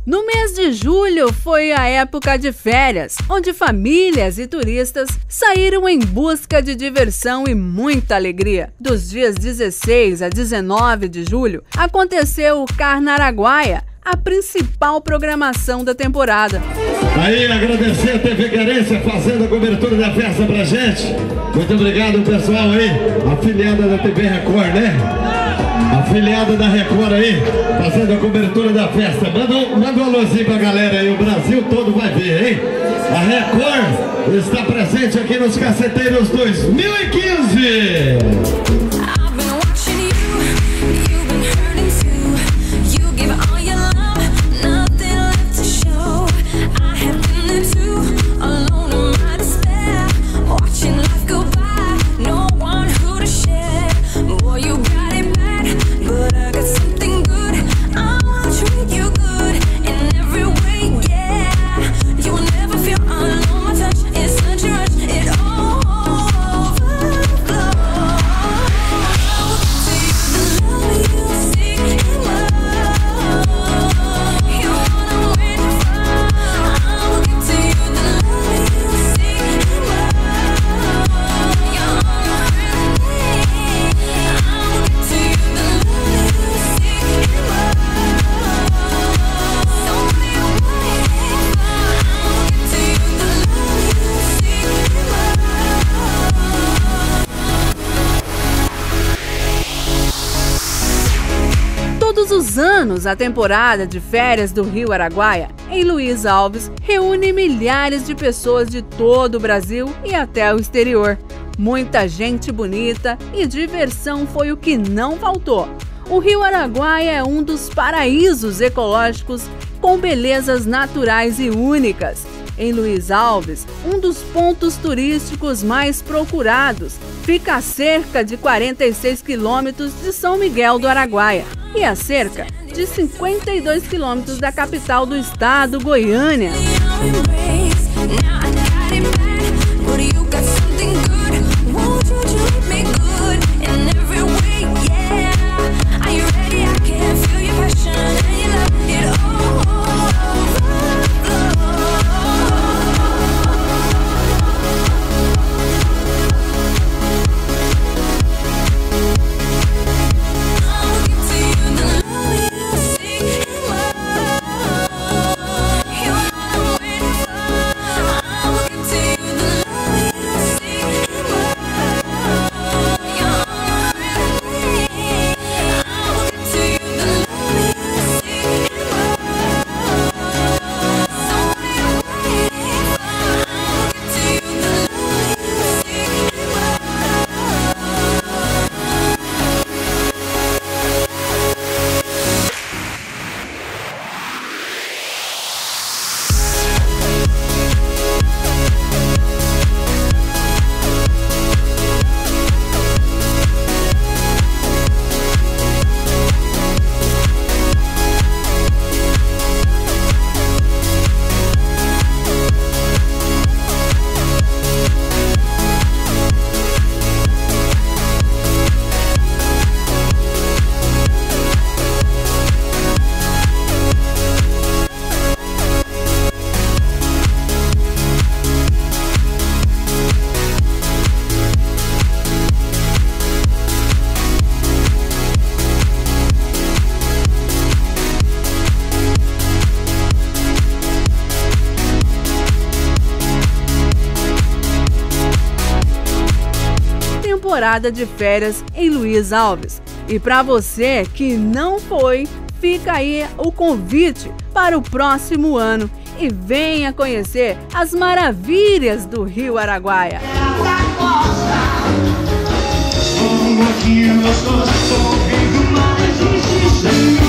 No mês de julho foi a época de férias, onde famílias e turistas saíram em busca de diversão e muita alegria. Dos dias 16 a 19 de julho, aconteceu o Carnaraguaia, a principal programação da temporada. Aí, agradecer a TV Querência fazendo a cobertura da festa pra gente. Muito obrigado, pessoal aí, afiliada da TV Record, né? Afiliada da Record aí, fazendo a cobertura da festa. Manda um alôzinho pra galera aí, o Brasil todo vai ver, hein? A Record está presente aqui nos Caceteiros 2015. Todos os anos, a temporada de férias do Rio Araguaia, em Luiz Alves, reúne milhares de pessoas de todo o Brasil e até o exterior. Muita gente bonita e diversão foi o que não faltou. O Rio Araguaia é um dos paraísos ecológicos com belezas naturais e únicas. Em Luiz Alves, um dos pontos turísticos mais procurados, fica a cerca de 46 quilômetros de São Miguel do Araguaia e a cerca de 52 quilômetros da capital do estado, Goiânia. Temporada de férias em Luiz Alves. E para você que não foi, fica aí o convite para o próximo ano e venha conhecer as maravilhas do Rio Araguaia. Aqui eu sou sorrindo mais